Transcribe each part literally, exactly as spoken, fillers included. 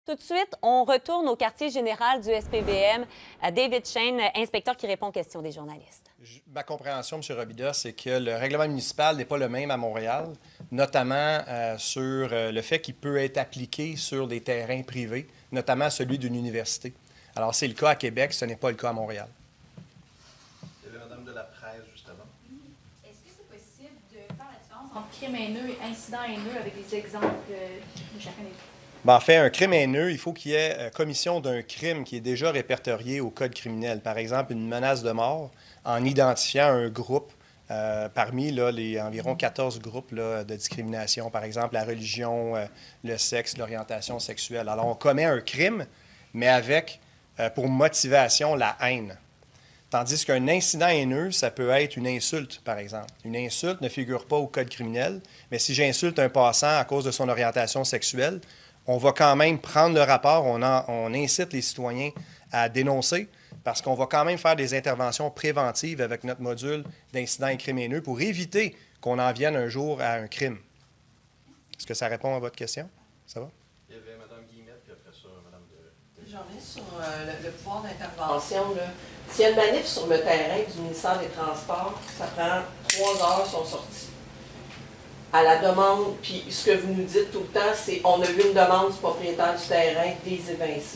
Tout de suite, on retourne au quartier général du S P V M. David Shane, inspecteur qui répond aux questions des journalistes. Ma compréhension, M. Robida, c'est que le règlement municipal n'est pas le même à Montréal, notamment euh, sur euh, le fait qu'il peut être appliqué sur des terrains privés, notamment celui d'une université. Alors, c'est le cas à Québec, ce n'est pas le cas à Montréal. Il y avait Madame de la Presse, justement. Est-ce que c'est possible de faire la différence entre crime haineux et incident haineux avec des exemples euh, de chacun des deux? Ben, en fait, un crime haineux, il faut qu'il y ait euh, commission d'un crime qui est déjà répertorié au code criminel. Par exemple, une menace de mort en identifiant un groupe euh, parmi là, les environ quatorze groupes là, de discrimination, par exemple la religion, euh, le sexe, l'orientation sexuelle. Alors, on commet un crime, mais avec euh, pour motivation la haine. Tandis qu'un incident haineux, ça peut être une insulte, par exemple. Une insulte ne figure pas au code criminel, mais si j'insulte un passant à cause de son orientation sexuelle, on va quand même prendre le rapport, on, en, on incite les citoyens à dénoncer parce qu'on va quand même faire des interventions préventives avec notre module d'incidents et crimes haineux pour éviter qu'on en vienne un jour à un crime. Est-ce que ça répond à votre question? Ça va? Il y avait Mme Guillemette, puis après ça, Mme de... J'en reviens sur euh, le, le pouvoir d'intervention. Là. S'il y a une manif sur le terrain du ministère des Transports, ça prend trois heures, ils sont sortis. À la demande, puis ce que vous nous dites tout le temps, c'est on a eu une demande du propriétaire du terrain des évincés.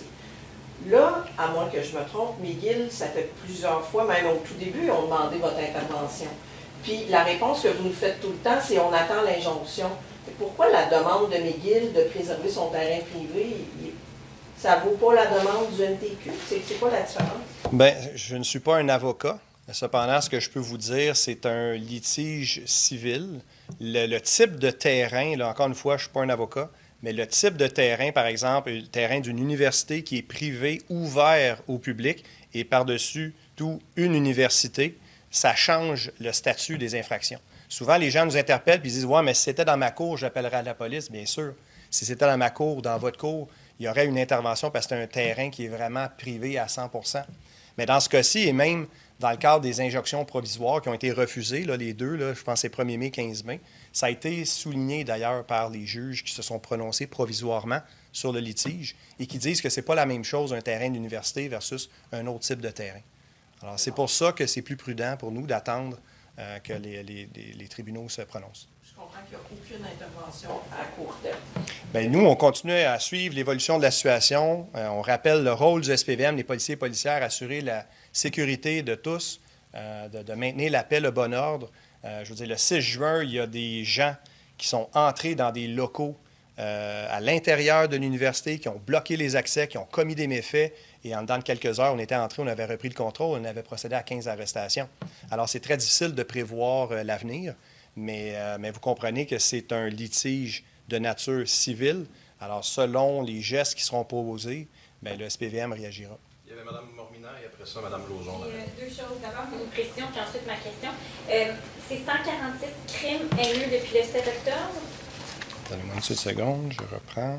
Là, à moins que je me trompe, McGill, ça fait plusieurs fois, même au tout début, on demandé votre intervention. Puis la réponse que vous nous faites tout le temps, c'est on attend l'injonction. Pourquoi la demande de McGill de préserver son terrain privé, il, ça ne vaut pas la demande du N T Q? C'est quoi la différence? Bien, je ne suis pas un avocat. Cependant, ce que je peux vous dire, c'est un litige civil. Le, le type de terrain, là, encore une fois, je ne suis pas un avocat, mais le type de terrain, par exemple, le terrain d'une université qui est privé, ouvert au public, et par-dessus tout, une université, ça change le statut des infractions. Souvent, les gens nous interpellent et disent « Ouais, mais si c'était dans ma cour, j'appellerais la police. » Bien sûr, si c'était dans ma cour ou dans votre cour, il y aurait une intervention parce que c'est un terrain qui est vraiment privé à cent pour cent. Mais dans ce cas-ci, et même dans le cadre des injonctions provisoires qui ont été refusées, là, les deux, là, je pense que c'est premier mai, quinze mai, ça a été souligné d'ailleurs par les juges qui se sont prononcés provisoirement sur le litige et qui disent que ce n'est pas la même chose un terrain d'université versus un autre type de terrain. Alors, c'est pour ça que c'est plus prudent pour nous d'attendre euh, que les, les, les, les tribunaux se prononcent. Je comprends qu'il n'y a aucune intervention à court terme. Bien, nous, on continue à suivre l'évolution de la situation. Euh, on rappelle le rôle du S P V M, les policiers et policières, assurer la sécurité de tous, euh, de, de maintenir la paix, le bon ordre. Euh, je veux dire, le six juin, il y a des gens qui sont entrés dans des locaux euh, à l'intérieur de l'université, qui ont bloqué les accès, qui ont commis des méfaits. Et en dedans de quelques heures, on était entrés, on avait repris le contrôle, on avait procédé à quinze arrestations. Alors, c'est très difficile de prévoir euh, l'avenir, mais, euh, mais vous comprenez que c'est un litige de nature civile. Alors, selon les gestes qui seront posés, bien, le S P V M réagira. Il y avait Mme Mormina et après ça, Mme Lauzon. Euh, deux choses. D'abord, une précision, puis ensuite ma question. Euh, c'est cent quarante-six crimes haineux depuis le sept octobre? Donnez-moi une petite seconde, je reprends.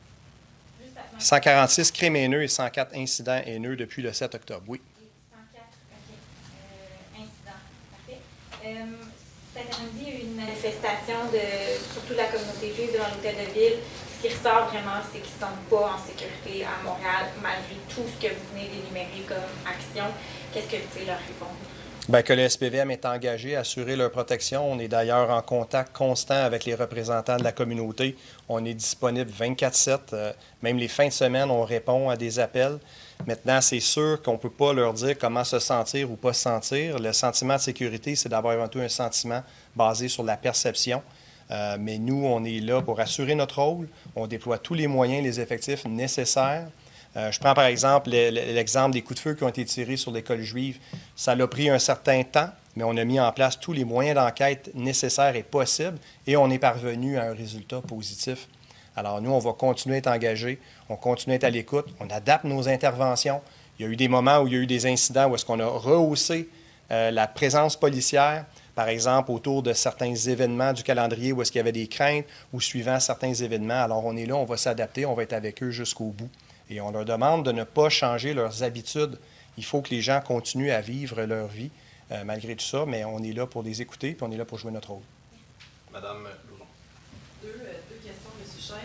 Juste à- cent quarante-six crimes haineux et cent quatre incidents haineux depuis le sept octobre, oui. Et cent quatre, OK. Euh, incident. Parfait. Euh, cet après-midi, il y a eu une manifestation de surtout de la communauté juive devant l'hôtel de ville. Ce qui ressort vraiment, c'est qu'ils ne sont pas en sécurité à Montréal, malgré tout ce que vous venez d'énumérer comme action. Qu'est-ce que vous pouvez leur répondre? Bien, que le S P V M est engagé à assurer leur protection. On est d'ailleurs en contact constant avec les représentants de la communauté. On est disponible vingt-quatre sept. Euh, même les fins de semaine, on répond à des appels. Maintenant, c'est sûr qu'on ne peut pas leur dire comment se sentir ou pas se sentir. Le sentiment de sécurité, c'est d'avoir avant tout un sentiment basé sur la perception. Euh, mais nous, on est là pour assurer notre rôle. On déploie tous les moyens, les effectifs nécessaires. Euh, je prends par exemple l'exemple des coups de feu qui ont été tirés sur l'école juive. Ça a pris un certain temps, mais on a mis en place tous les moyens d'enquête nécessaires et possibles et on est parvenu à un résultat positif. Alors nous, on va continuer à être engagés, on continue à être à l'écoute, on adapte nos interventions. Il y a eu des moments où il y a eu des incidents où est-ce qu'on a rehaussé euh, la présence policière, par exemple autour de certains événements du calendrier où est-ce qu'il y avait des craintes ou suivant certains événements. Alors on est là, on va s'adapter, on va être avec eux jusqu'au bout. Et on leur demande de ne pas changer leurs habitudes. Il faut que les gens continuent à vivre leur vie euh, malgré tout ça, mais on est là pour les écouter puis on est là pour jouer notre rôle. Madame Lauzon. Deux, euh, deux questions, M. Shane. Je vais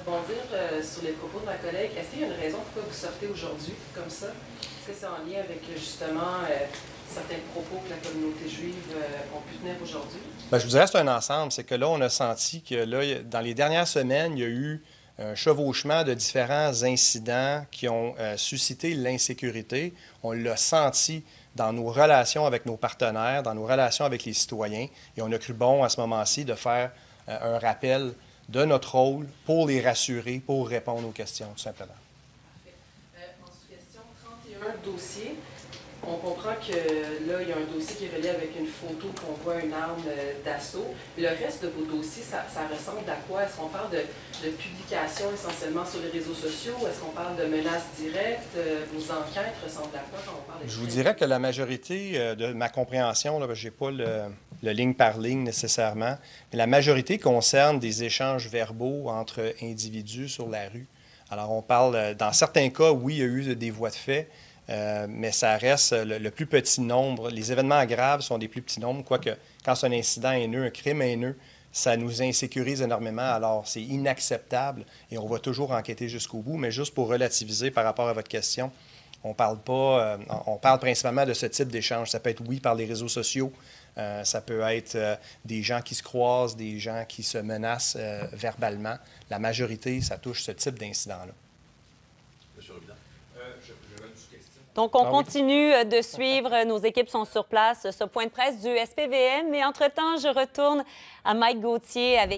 rebondir euh, sur les propos de ma collègue. Est-ce qu'il y a une raison pourquoi vous sortez aujourd'hui comme ça? Est-ce que c'est en lien avec justement euh, certains propos que la communauté juive euh, ont pu tenir aujourd'hui? Bien, je vous dirais que c'est un ensemble. C'est que là, on a senti que là, dans les dernières semaines, il y a eu un chevauchement de différents incidents qui ont euh, suscité l'insécurité. On l'a senti dans nos relations avec nos partenaires, dans nos relations avec les citoyens. Et on a cru bon à ce moment-ci de faire euh, un rappel de notre rôle pour les rassurer, pour répondre aux questions, tout simplement. Parfait. Euh, en sous-question, trente et un dossiers. On comprend que là, il y a un dossier qui est relié avec une photo qu'on voit une arme euh, d'assaut. Le reste de vos dossiers, ça, ça ressemble à quoi? Est-ce qu'on parle de, de publications essentiellement sur les réseaux sociaux? Est-ce qu'on parle de menaces directes? Euh, vos enquêtes ressemblent à quoi quand on parle de... Je vous dirais que la majorité euh, de ma compréhension, je n'ai pas le, le ligne par ligne nécessairement, mais la majorité concerne des échanges verbaux entre individus sur la rue. Alors, on parle, dans certains cas, oui, il y a eu des voies de fait, Euh, mais ça reste le, le plus petit nombre. Les événements graves sont des plus petits nombres, quoique quand c'est un incident haineux, un crime haineux, ça nous insécurise énormément. Alors, c'est inacceptable et on va toujours enquêter jusqu'au bout. Mais juste pour relativiser par rapport à votre question, on parle pas, euh, on parle principalement de ce type d'échange. Ça peut être, oui, par les réseaux sociaux. Euh, ça peut être euh, des gens qui se croisent, des gens qui se menacent euh, verbalement. La majorité, ça touche ce type d'incident-là. Monsieur Robida. Donc, on Ah oui. continue de suivre. Nos équipes sont sur place. Ce point de presse du S P V M. Mais entre-temps, je retourne à Mike Gauthier avec